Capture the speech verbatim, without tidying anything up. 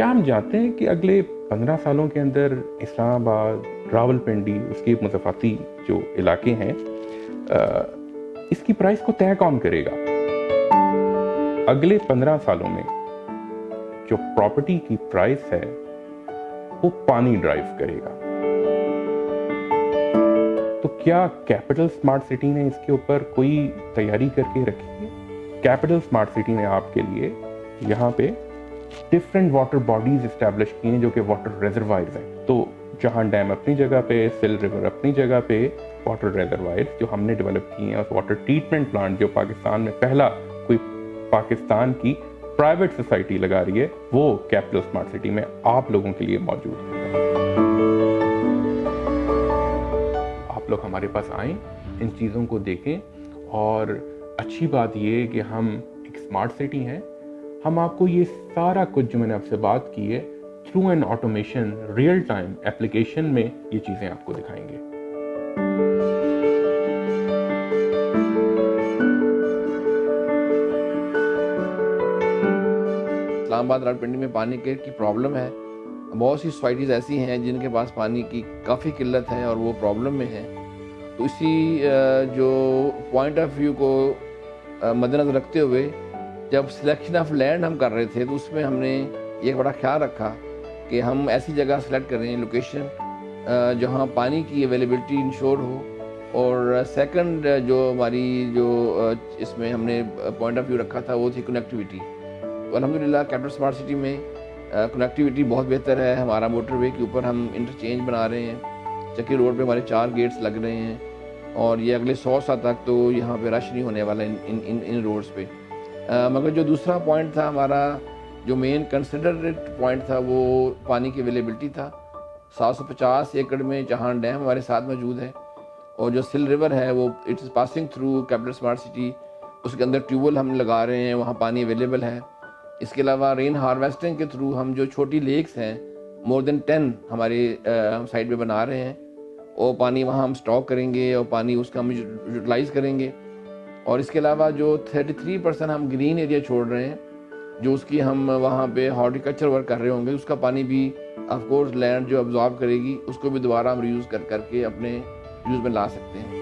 क्या हम जानते हैं कि अगले पंद्रह सालों के अंदर इस्लामाबाद, रावलपिंडी, उसके मुज़ाफ़ाती जो इलाके हैं, इसकी प्राइस को तय कौन करेगा? अगले पंद्रह सालों में जो प्रॉपर्टी की प्राइस है वो पानी ड्राइव करेगा। तो क्या कैपिटल स्मार्ट सिटी ने इसके ऊपर कोई तैयारी करके रखी है? कैपिटल स्मार्ट सिटी ने आपके लिए यहाँ पे डिफरेंट वाटर बॉडीज इस्टेब्लिश किए हैं जो कि वाटर रिजर्वायर्स हैं। तो जहाँ डैम अपनी जगह पे, सिल रिवर अपनी जगह पे, वाटर रिजर्वायर्स जो हमने डेवलप किए हैं, उस वाटर ट्रीटमेंट प्लांट जो पाकिस्तान में पहला कोई पाकिस्तान की प्राइवेट सोसाइटी लगा रही है, वो कैपिटल स्मार्ट सिटी में आप लोगों के लिए मौजूद है। आप लोग हमारे पास आएँ, इन चीज़ों को देखें, और अच्छी बात ये है कि हम एक स्मार्ट सिटी हैं। हम आपको ये सारा कुछ जो मैंने आपसे बात की है through an automation real time application में ये चीज़ें आपको दिखाएंगे। इस्लामाबाद रावलपिंडी में पानी के की प्रॉब्लम है। बहुत सी सोसाइटीज़ ऐसी हैं जिनके पास पानी की काफ़ी किल्लत है और वो प्रॉब्लम में है। तो इसी जो पॉइंट ऑफ व्यू को मद्देनज़र रखते हुए जब सिलेक्शन ऑफ लैंड हम कर रहे थे तो उसमें हमने एक बड़ा ख्याल रखा कि हम ऐसी जगह सेलेक्ट कर रहे हैं, लोकेशन जहाँ पानी की अवेलेबिलिटी इंश्योर हो। और सेकंड जो हमारी जो इसमें हमने पॉइंट ऑफ व्यू रखा था वो थी कनेक्टिविटी। तो अल्हम्दुलिल्लाह कैपिटल स्मार्ट सिटी में कनेक्टिविटी बहुत बेहतर है। हमारा मोटरवे के ऊपर हम इंटरचेंज बना रहे हैं, चक्की रोड पे हमारे चार गेट्स लग रहे हैं और ये अगले सौ साल तक तो यहाँ पे रश नहीं होने वाला इन इन इन, इन रोड्स पे। आ, मगर जो दूसरा पॉइंट था हमारा, जो मेन कंसिडरेड पॉइंट था, वो पानी की अवेलेबिलिटी था। सात सौ पचास एकड़ में जहाँ डैम हमारे साथ मौजूद है और जो सिल रिवर है वो it's passing through capital smart city, उसके अंदर ट्यूबवेल हम लगा रहे हैं, वहाँ पानी अवेलेबल है। इसके अलावा रेन हार्वेस्टिंग के थ्रू हम जो छोटी लेक्स हैं, मोर देन टेन हमारे हम साइड पे बना रहे हैं, और पानी वहाँ हम स्टॉक करेंगे और पानी उसका हम यूटिलाइज़ करेंगे। और इसके अलावा जो तैंतीस परसेंट हम ग्रीन एरिया छोड़ रहे हैं, जो उसकी हम वहाँ पे हॉर्टिकल्चर वर्क कर रहे होंगे, उसका पानी भी ऑफ कोर्स लैंड जो अब्जॉर्ब करेगी, उसको भी दोबारा हम रीयूज़ कर करके अपने यूज़ में ला सकते हैं।